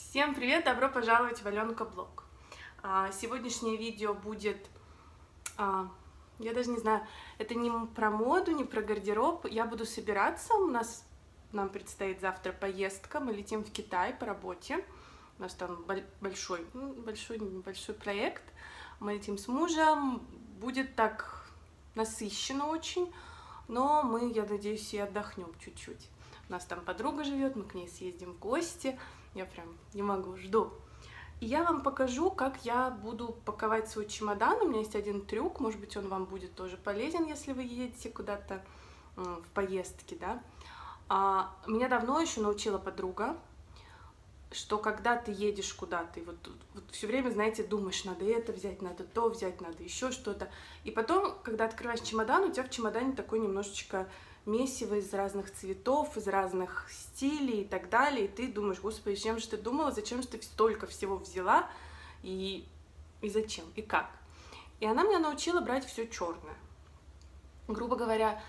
Всем привет! Добро пожаловать в Аленка Блог. Сегодняшнее видео будет, я даже не знаю, это не про моду, не про гардероб. Я буду собираться, нам предстоит завтра поездка, мы летим в Китай по работе. У нас там большой проект. Мы летим с мужем, будет так насыщенно очень, но мы, я надеюсь, и отдохнем чуть-чуть. У нас там подруга живет, мы к ней съездим в гости. Я прям не могу, жду. И я вам покажу, как я буду паковать свой чемодан. У меня есть один трюк, может быть, он вам будет тоже полезен, если вы едете куда-то в поездке, да. Меня давно еще научила подруга, что когда ты едешь куда-то, и вот все время, знаете, думаешь, надо это взять, надо то взять, надо еще что-то. И потом, когда открываешь чемодан, у тебя в чемодане такой немножечко месиво из разных цветов, из разных стилей и так далее. И ты думаешь, господи, чем же ты думала, зачем же ты столько всего взяла, и зачем, и как. И она меня научила брать все черное. Грубо говоря,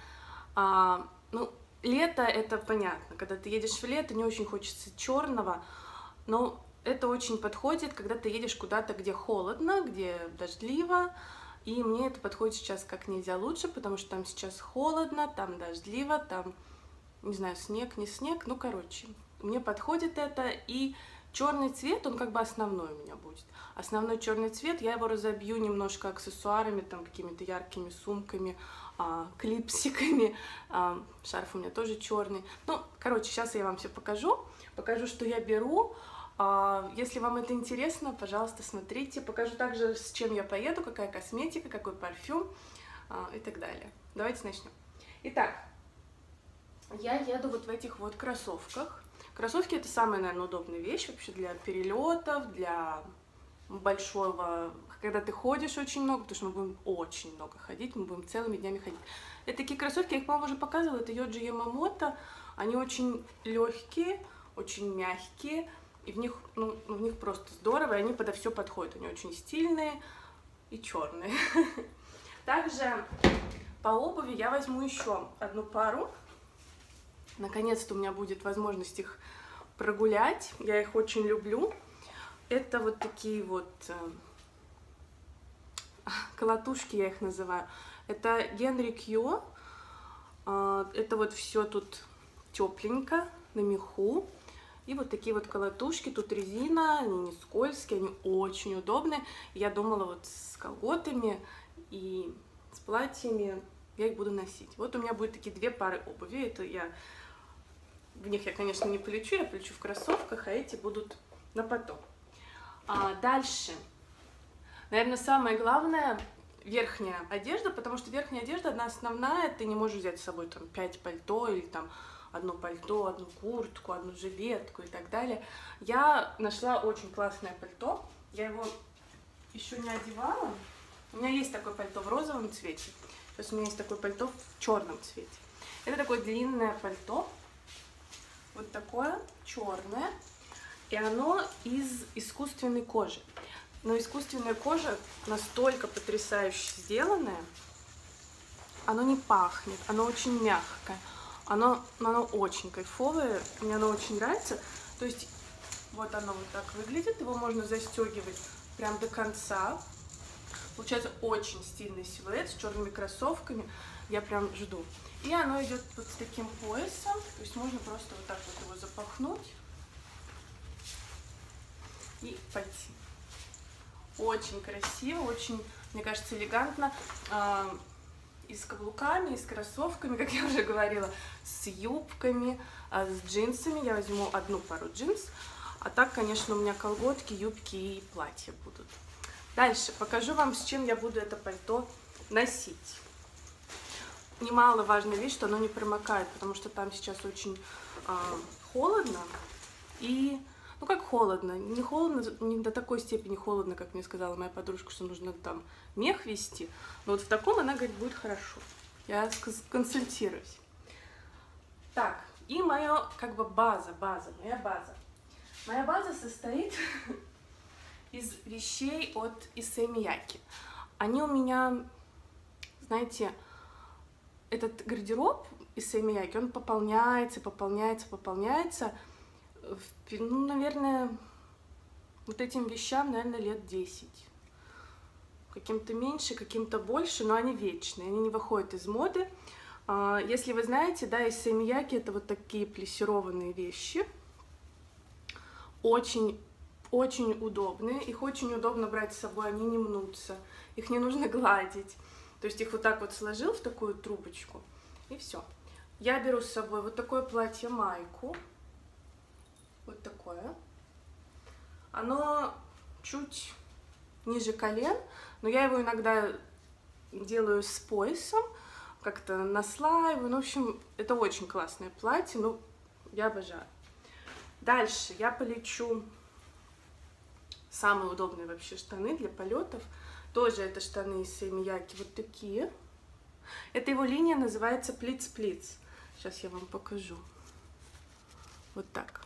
лето это понятно, когда ты едешь в лето, не очень хочется черного, но это очень подходит, когда ты едешь куда-то, где холодно, где дождливо. И мне это подходит сейчас как нельзя лучше, потому что там сейчас холодно, там дождливо, там, не знаю, снег, не снег, ну, короче, мне подходит это, и черный цвет, он как бы основной у меня будет. Основной черный цвет, я его разобью немножко аксессуарами, там, какими-то яркими сумками, клипсиками, шарф у меня тоже черный. Ну, короче, сейчас я вам все покажу, что я беру. Если вам это интересно, пожалуйста, смотрите. Покажу также, с чем я поеду, какая косметика, какой парфюм и так далее. Давайте начнем. Итак, я еду вот в этих вот кроссовках. Кроссовки — это самая, наверное, удобная вещь вообще для перелетов, для большого, когда ты ходишь очень много, потому что мы будем очень много ходить, мы будем целыми днями ходить. Это такие кроссовки, я их, по-моему, уже показывала, это Yohji Yamamoto. Они очень легкие, очень мягкие. И в них просто здорово, и они подо все подходят. Они очень стильные и черные. Также по обуви я возьму еще одну пару. Наконец-то у меня будет возможность их прогулять. Я их очень люблю. Это вот такие вот колотушки, я их называю. Это Генри Кьо. Это вот все тут тепленько, на меху. И вот такие вот колотушки, тут резина, они не скользкие, они очень удобные. Я думала, вот с колготами и с платьями я их буду носить. Вот у меня будет такие две пары обуви. Это в них я, конечно, не полечу, я полечу в кроссовках, а эти будут на потом. Дальше, наверное, самое главное — верхняя одежда, потому что верхняя одежда, одна основная, ты не можешь взять с собой там 5 пальто или там одно пальто, одну куртку, одну жилетку и так далее. Я нашла очень классное пальто. Я его еще не одевала. У меня есть такое пальто в розовом цвете. Сейчас у меня есть такое пальто в черном цвете. Это такое длинное пальто. Вот такое черное. И оно из искусственной кожи. Но искусственная кожа настолько потрясающе сделанная. Оно не пахнет, оно очень мягкое. Оно очень кайфовое, мне оно очень нравится. То есть вот оно вот так выглядит, его можно застегивать прям до конца. Получается очень стильный силуэт с черными кроссовками. Я прям жду. И оно идет вот с таким поясом, то есть можно просто вот так вот его запахнуть и пойти. Очень красиво, очень, мне кажется, элегантно. И с каблуками, и с кроссовками, как я уже говорила, с юбками, с джинсами. Я возьму одну пару джинс. А так, конечно, у меня колготки, юбки и платья будут. Дальше покажу вам, с чем я буду это пальто носить. Немаловажная вещь, что оно не промокает, потому что там сейчас очень холодно. И, ну как холодно, не до такой степени холодно, как мне сказала моя подружка, что нужно там мех вести. Но вот в таком она говорит, будет хорошо. Я консультируюсь. Так, и моя как бы моя база. Моя база состоит из вещей от Issey Miyake. Они у меня, знаете, этот гардероб Issey Miyake, он пополняется. Ну, наверное, вот этим вещам, наверное, лет 10. Каким-то меньше, каким-то больше, но они вечные, они не выходят из моды. Если вы знаете, да, Issey Miyake это вот такие плессированные вещи. Очень удобные. Их очень удобно брать с собой, они не мнутся. Их не нужно гладить. То есть их вот так вот сложил в такую трубочку, и все. Я беру с собой вот такое платье-майку. Вот такое. Оно чуть ниже колен, но я его иногда делаю с поясом, как-то наслаиваю. Ну, в общем, это очень классное платье, ну, я обожаю. Дальше я полечу самые удобные вообще штаны для полетов. Тоже это штаны Issey Miyake, вот такие. Эта его линия называется Плиц-Плиц. Сейчас я вам покажу. Вот так.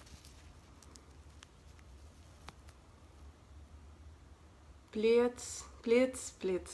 Плец, плец, плец.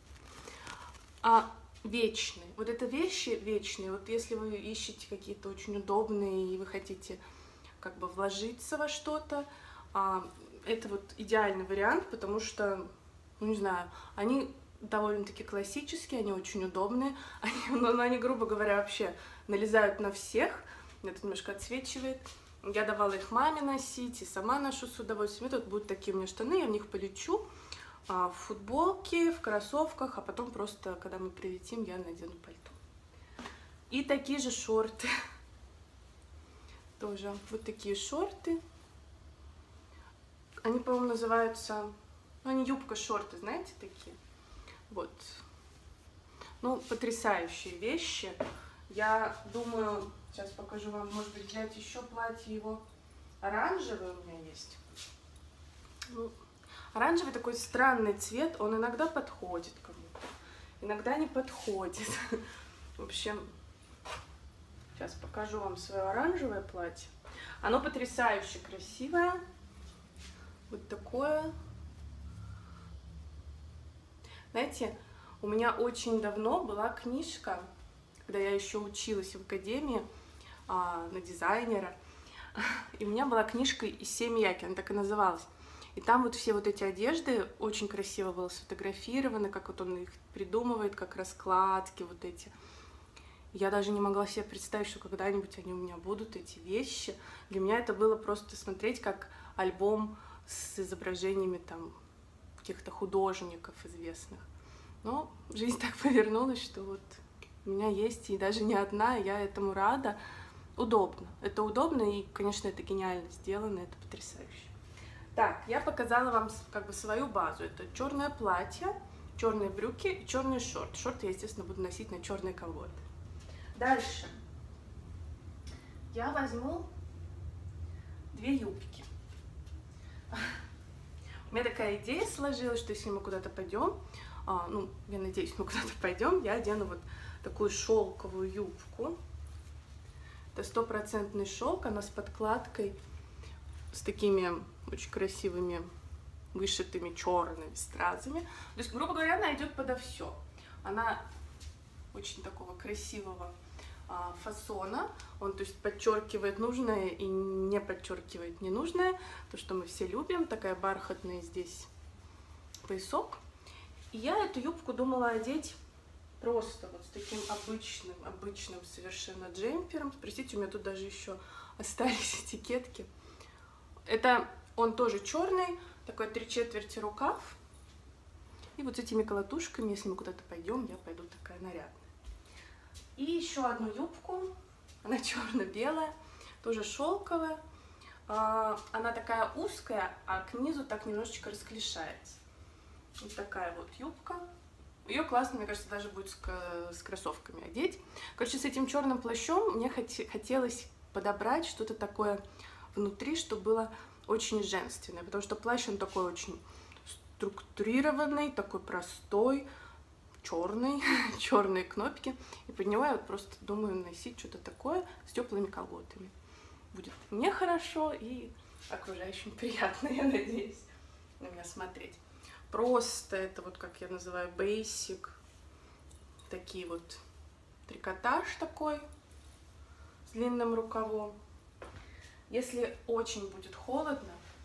Вечные. Вот это вещи вечные. Вот если вы ищете какие-то очень удобные и вы хотите как бы вложиться во что-то, это вот идеальный вариант, потому что, ну не знаю, они довольно-таки классические, они очень удобные, они, грубо говоря, вообще налезают на всех. Это немножко отсвечивает. Я давала их маме носить и сама ношу с удовольствием. И тут будут такие у меня штаны, я в них полечу. В футболке, в кроссовках, а потом просто, когда мы прилетим, я надену пальто. И такие же шорты. Тоже вот такие шорты. Они, по-моему, называются... Ну, они юбка-шорты, знаете, такие. Вот. Ну, потрясающие вещи. Я думаю, сейчас покажу вам, может быть, взять еще платье его оранжевое у меня есть. Ну, оранжевый такой странный цвет, он иногда подходит кому-то, иногда не подходит. В общем, сейчас покажу вам свое оранжевое платье. Оно потрясающе красивое. Вот такое. Знаете, у меня очень давно была книжка, когда я еще училась в академии на дизайнера. И у меня была книжка Issey Miyake, она так и называлась. И там вот все вот эти одежды очень красиво было сфотографированы, как вот он их придумывает, как раскладки вот эти. Я даже не могла себе представить, что когда-нибудь они у меня будут, эти вещи. Для меня это было просто смотреть как альбом с изображениями там каких-то художников известных. Но жизнь так повернулась, что вот у меня есть, и даже не одна, и я этому рада. Удобно. Это удобно, и, конечно, это гениально сделано, это потрясающе. Так, я показала вам как бы свою базу. Это черное платье, черные брюки и черные шорты. Шорты я, естественно, буду носить на черные колготы. Дальше я возьму 2 юбки. У меня такая идея сложилась, что если мы куда-то пойдем, ну, я надеюсь, мы куда-то пойдем, я одену вот такую шелковую юбку. Это 100% шелк, она с подкладкой, с такими очень красивыми вышитыми черными стразами. То есть, грубо говоря, она идет подо все. Она очень такого красивого фасона. Он, то есть, подчеркивает нужное и не подчеркивает ненужное. То, что мы все любим. Такая бархатная здесь поясок. И я эту юбку думала одеть просто вот с таким обычным совершенно джемпером. Простите, у меня тут даже еще остались этикетки. Это он тоже черный, такой 3/4 рукав. И вот с этими колотушками, если мы куда-то пойдем, я пойду такая нарядная. И еще одну юбку, она черно-белая, тоже шелковая. Она такая узкая, а к низу так немножечко расклешается. Вот такая вот юбка. Ее классно, мне кажется, даже будет с кроссовками одеть. Короче, с этим черным плащом мне хотелось подобрать что-то такое внутри, чтобы было очень женственное. Потому что плащ, он такой очень структурированный, такой простой, черный, черные кнопки. И под него я вот просто думаю носить что-то такое с теплыми колготами. Будет мне хорошо и окружающим приятно, я надеюсь, на меня смотреть. Просто это вот, как я называю, basic. Такие вот трикотаж такой с длинным рукавом. Если очень будет холодно,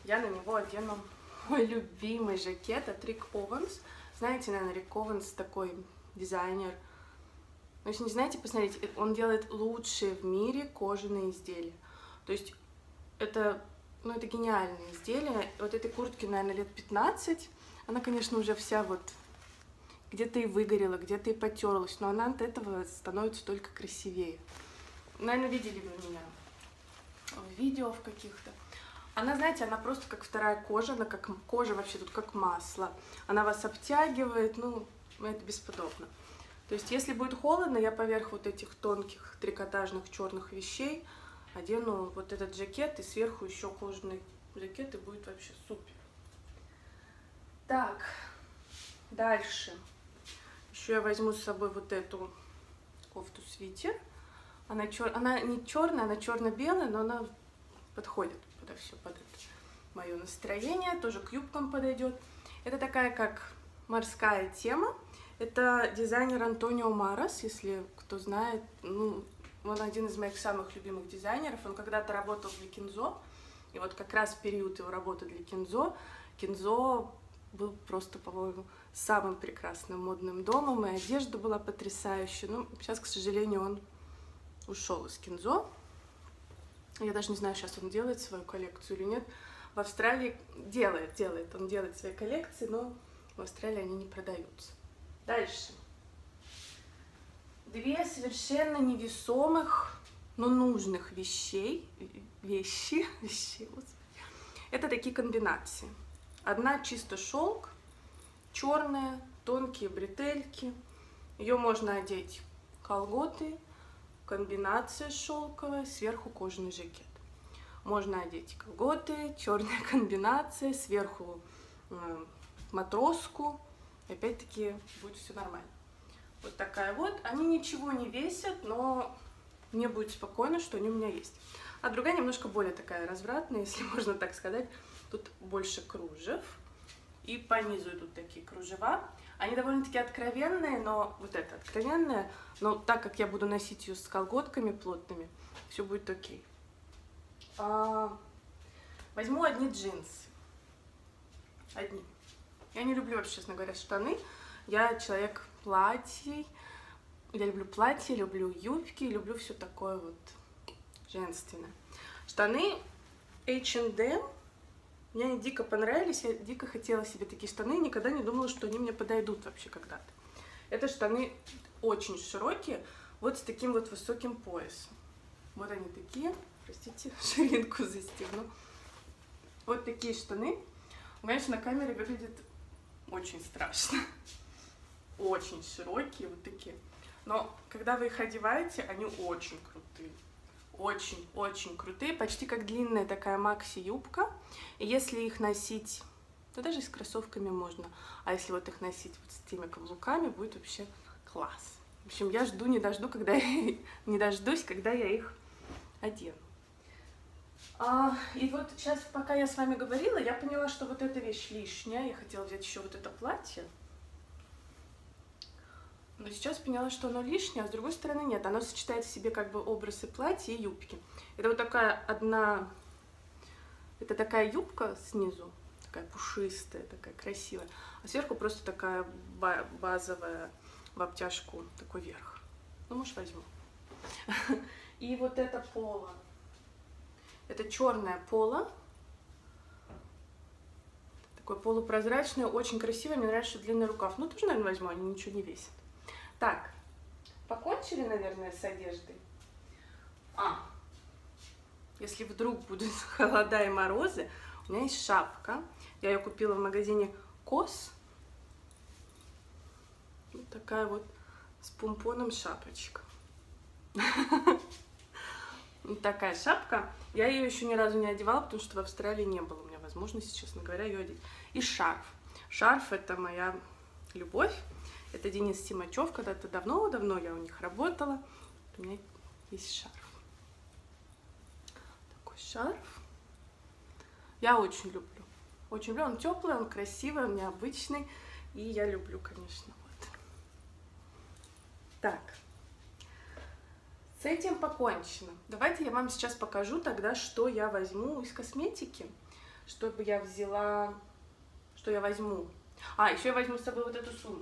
я на него одену мой любимый жакет от Рик Ованс. Знаете, наверное, Рик Ованс такой дизайнер. Ну, если не знаете, посмотрите, он делает лучшие в мире кожаные изделия. То есть это, ну, это гениальные изделия. Вот этой куртке, наверное, лет 15. Она, конечно, уже вся вот где-то и выгорела, где-то и потерлась, но она от этого становится только красивее. Наверное, видели вы меня в видео в каких-то. Она, знаете, она просто как вторая кожа, она как кожа вообще тут как масло. Она вас обтягивает, ну, это бесподобно. То есть, если будет холодно, я поверх вот этих тонких трикотажных черных вещей одену вот этот жакет и сверху еще кожаный жакет, и будет вообще супер. Так, дальше. Еще я возьму с собой вот эту кофту-свитер. Она не черная, она черно-белая, но она подходит подо все, под это мое настроение, тоже к юбкам подойдет. Это такая как морская тема. Это дизайнер Антонио Марас, если кто знает, ну, он один из моих самых любимых дизайнеров. Он когда-то работал для Кинзо, и вот как раз в период его работы для Кинзо был просто, по-моему, самым прекрасным модным домом, и одежда была потрясающая. Ну, сейчас, к сожалению, он ушел из Кинзо. Я даже не знаю, сейчас он делает свою коллекцию или нет. В Австралии он делает свои коллекции, но в Австралии они не продаются. Дальше. Две совершенно невесомых, но нужных вещи. Это такие комбинации. Одна чисто шелк, черная, тонкие бретельки. Ее можно одеть колготы, комбинация шелковая, сверху кожаный жакет. Можно одеть колготы, черная комбинация, сверху матроску. Опять-таки будет все нормально. Вот такая вот. Они ничего не весят, но мне будет спокойно, что они у меня есть. А другая немножко более такая развратная, если можно так сказать. Тут больше кружев. И по низу идут такие кружева. Они довольно-таки откровенные, но вот это откровенное. Но так как я буду носить ее с колготками плотными, все будет окей. Возьму одни джинсы. Одни. Я не люблю вообще, честно говоря, штаны. Я человек платьей. Я люблю платья, люблю юбки, люблю все такое вот женственное. Штаны H&M. Мне они дико понравились, я дико хотела себе такие штаны, никогда не думала, что они мне подойдут вообще когда-то. Это штаны очень широкие, вот с таким вот высоким поясом. Вот они такие, простите, ширинку застегну. Вот такие штаны. Конечно, на камере выглядит очень страшно. Очень широкие, вот такие. Но когда вы их одеваете, они очень крутые. Очень-очень крутые, почти как длинная такая макси-юбка. И если их носить, то даже с кроссовками можно. А если вот их носить вот с теми каблуками, будет вообще класс. В общем, я жду, не дождусь, когда я их одену. И вот сейчас, пока я с вами говорила, я поняла, что вот эта вещь лишняя. Я хотела взять еще вот это платье. Но сейчас поняла, что оно лишнее, а с другой стороны нет. Оно сочетает в себе как бы образы платья и юбки. Это вот такая это такая юбка снизу, такая пушистая, такая красивая. А сверху просто такая базовая в обтяжку, такой верх. Ну, может, возьму. И вот это поло. Это черное поло. Такое полупрозрачное, очень красивое. Мне нравится, что длинный рукав. Ну, тоже, наверное, возьму, они ничего не весят. Так, покончили, наверное, с одеждой? Если вдруг будут холода и морозы, у меня есть шапка. Я ее купила в магазине Кос. Вот такая вот с помпоном шапочка. Вот такая шапка. Я ее еще ни разу не одевала, потому что в Австралии не было у меня возможности, честно говоря, ее одеть. И шарф. Шарф — это моя любовь. Это Денис Тимачев. Когда-то давно-давно я у них работала. У меня есть шарф. Такой шарф. Я очень люблю. Очень люблю. Он теплый, он красивый, он необычный. И я люблю, конечно. Вот. Так. С этим покончено. Давайте я вам сейчас покажу тогда, что я возьму из косметики. чтобы я взяла, что я возьму. А, еще я возьму с собой вот эту сумку.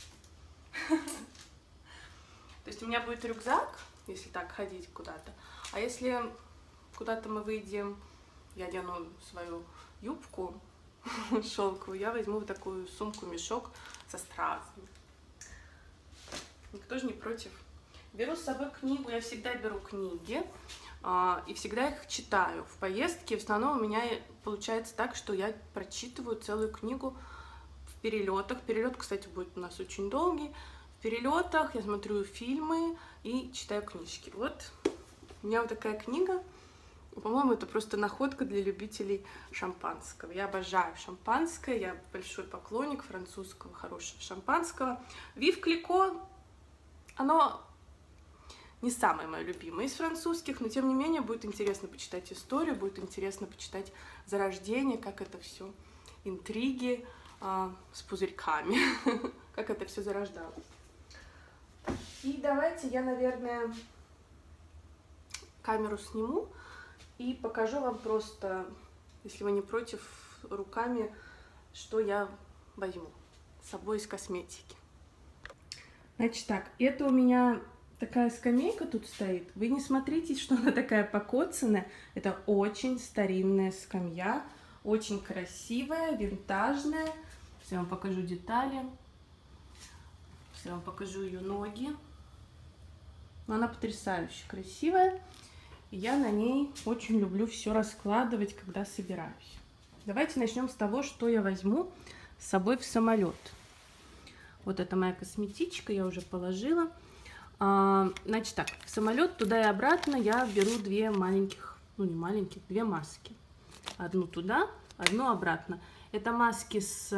То есть у меня будет рюкзак, если так ходить куда-то. А если куда-то мы выйдем, я одену свою юбку шелковую, я возьму вот такую сумку-мешок со стразами. Никто же не против. Беру с собой книгу, я всегда беру книги и всегда их читаю. В поездке в основном у меня получается так, что я прочитываю целую книгу в перелетах. Перелет, кстати, будет у нас очень долгий. В перелетах я смотрю фильмы и читаю книжки. Вот у меня вот такая книга. По-моему, это просто находка для любителей шампанского. Я обожаю шампанское, я большой поклонник французского хорошего шампанского. Вив Клико, оно не самое мое любимое из французских, но тем не менее будет интересно почитать историю, будет интересно почитать зарождение, как это все, интриги с пузырьками, как это все зарождалось. И давайте я, наверное, камеру сниму и покажу вам просто, если вы не против, руками, что я возьму с собой из косметики. Значит так, это у меня такая скамейка тут стоит. Вы не смотрите, что она такая покоцанная. Это очень старинная скамья, очень красивая, винтажная. Сейчас я вам покажу детали. Сейчас я вам покажу ее ноги. Но она потрясающе красивая. И я на ней очень люблю все раскладывать, когда собираюсь. Давайте начнем с того, что я возьму с собой в самолет. Вот это моя косметичка, я уже положила. Значит так, в самолет туда и обратно я беру две маленьких, ну не маленьких, две маски. Одну туда, одну обратно. Это маски с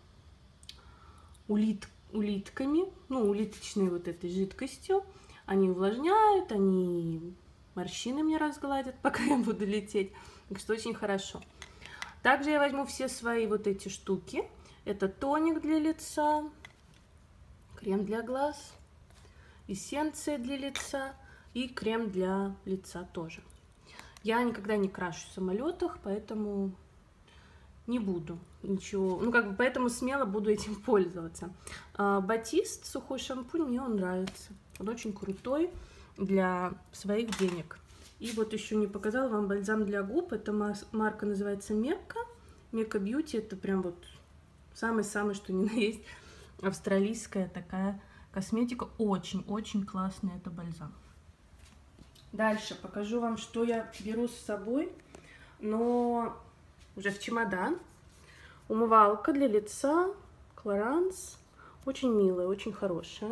улитками, ну улиточной вот этой жидкостью. Они увлажняют, они морщины мне разгладят, пока я буду лететь. Так что очень хорошо. Также я возьму все свои вот эти штуки. Это тоник для лица, крем для глаз, эссенция для лица и крем для лица тоже. Я никогда не крашу в самолетах, поэтому не буду ничего, ну как бы поэтому смело буду этим пользоваться. Батист, сухой шампунь, мне он нравится. Он очень крутой для своих денег. И вот еще не показала вам бальзам для губ. Эта марка называется Мекка. Мекка Бьюти. Это прям вот самый-самый, что ни на есть, австралийская такая косметика. Очень-очень классный это бальзам. Дальше покажу вам, что я беру с собой, но уже в чемодан. Умывалка для лица Clarins. Очень милая, очень хорошая.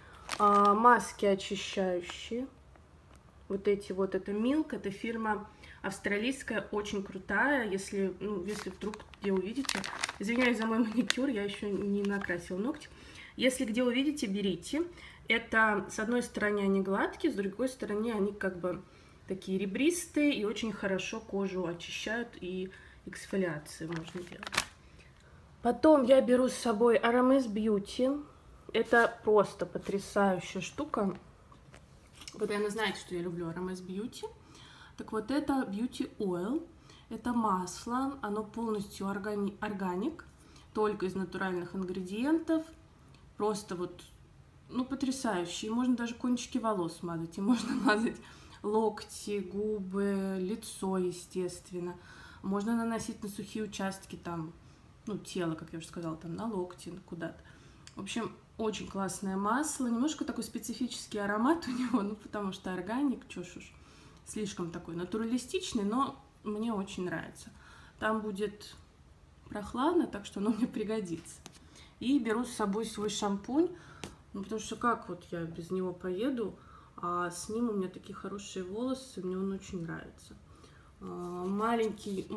Маски очищающие. Вот эти вот, это Milk, это фирма австралийская, очень крутая. Если вдруг где увидите, извиняюсь за мой маникюр, я еще не накрасила ногти. Если где увидите, берите. Это с одной стороны они гладкие, с другой стороны они как бы такие ребристые и очень хорошо кожу очищают, и эксфолиации можно делать. Потом я беру с собой Aramis Beauty. Это просто потрясающая штука. Вы, наверное, знаете, что я люблю Aramis Beauty. Так вот, это Beauty Oil. Это масло. Оно полностью органик. Только из натуральных ингредиентов. Просто вот, ну, потрясающе. И можно даже кончики волос мазать. И можно мазать локти, губы, лицо, естественно. Можно наносить на сухие участки, там, ну, тело, как я уже сказала, там, на локти, куда-то. В общем, очень классное масло. Немножко такой специфический аромат у него, ну, потому что органик, чё ж уж, слишком такой натуралистичный, но мне очень нравится. Там будет прохладно, так что оно мне пригодится. И беру с собой свой шампунь, ну, потому что как вот я без него поеду, а с ним у меня такие хорошие волосы, мне он очень нравится. Маленькой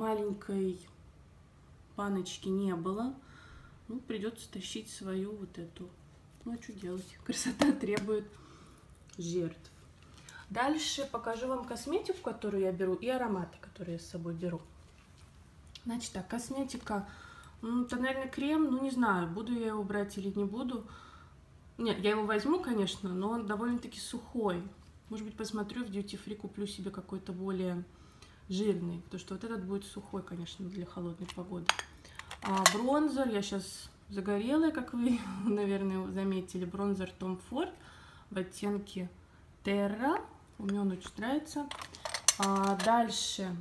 баночки не было. Ну, придется тащить свою вот эту. Ну, а что делать? Красота требует жертв. Дальше покажу вам косметику, которую я беру, и ароматы, которые я с собой беру. Значит так, косметика. Тональный крем, ну, не знаю, буду я его брать или не буду. Нет, я его возьму, конечно, но он довольно-таки сухой. Может быть, посмотрю в Duty Free, куплю себе какой-то более жирный, потому что вот этот будет сухой, конечно, для холодной погоды. Бронзер, я сейчас загорелая, как вы, наверное, заметили, бронзер Tom Ford в оттенке Terra, мне он очень нравится. Дальше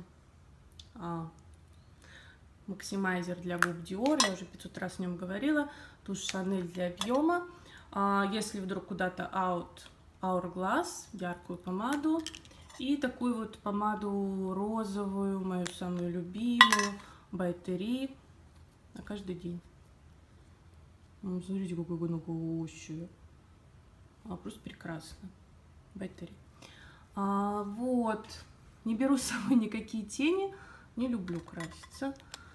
максимайзер для губ Dior, я уже 500 раз о нем говорила, тушь Chanel для объема. Если вдруг куда-то Hourglass, яркую помаду. И такую вот помаду розовую, мою самую любимую, By на каждый день. Смотрите, какая она хорошая. Просто прекрасно. By вот. Не беру с собой никакие тени. Не люблю краситься.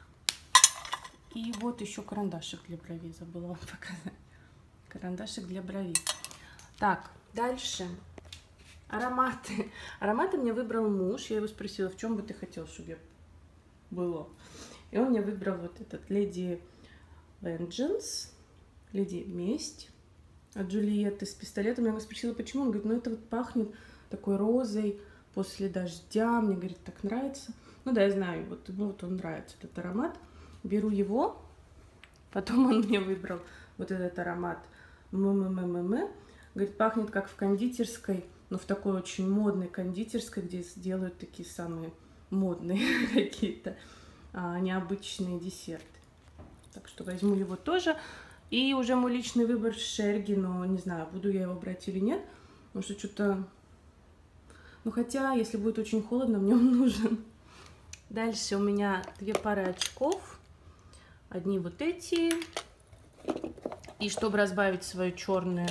И вот еще карандашик для бровей. Забыла вам показать. Карандашик для бровей. Так, дальше. Ароматы. Ароматы мне выбрал муж. Я его спросила, в чем бы ты хотел, чтобы я было. И он мне выбрал вот этот Lady Vengeance. Леди Месть от Джульетты с пистолетом. Я его спросила, почему. Он говорит, ну это вот пахнет такой розой после дождя. Мне, говорит, так нравится. Ну да, я знаю, вот, ну, вот он нравится, этот аромат. Беру его. Потом он мне выбрал вот этот аромат Говорит, пахнет как в кондитерской, но в такой очень модной кондитерской, где делают такие самые модные какие-то необычные десерты. Так что возьму его тоже. И уже мой личный выбор Шерги, но не знаю, буду я его брать или нет. Потому что что-то... Ну хотя, если будет очень холодно, мне он нужен. Дальше у меня 2 пары очков. Одни вот эти. И чтобы разбавить свое черное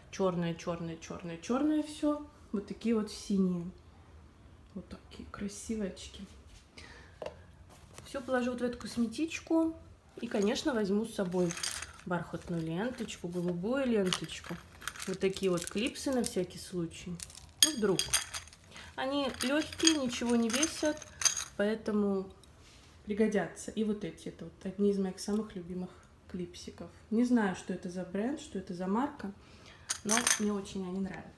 все, вот такие вот синие. Вот такие красивые очки. Все положу вот в эту косметичку. И, конечно, возьму с собой бархатную ленточку, голубую ленточку. Вот такие вот клипсы на всякий случай. Ну, вдруг. Они легкие, ничего не весят, поэтому пригодятся. И вот эти, это вот одни из моих самых любимых клипсиков. Не знаю, что это за бренд, что это за марка, но мне очень они нравятся.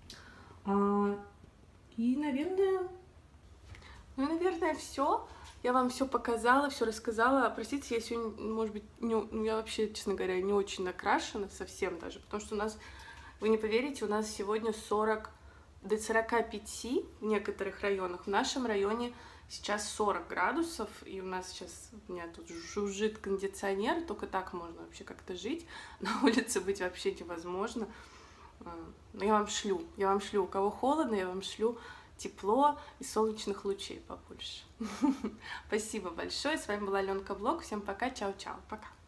И, наверное, все. Я вам все показала, все рассказала. Простите, я сегодня, может быть, я вообще, честно говоря, не очень накрашена совсем даже, потому что у нас, вы не поверите, у нас сегодня 40 до 45 в некоторых районах. В нашем районе сейчас 40 градусов, и у нас сейчас, у меня тут жужжит кондиционер, только так можно вообще как-то жить. На улице быть вообще невозможно. Но я вам шлю, у кого холодно, я вам шлю тепло и солнечных лучей побольше. Спасибо большое. С вами была Аленка Блог. Всем пока. Чао-чао. Пока.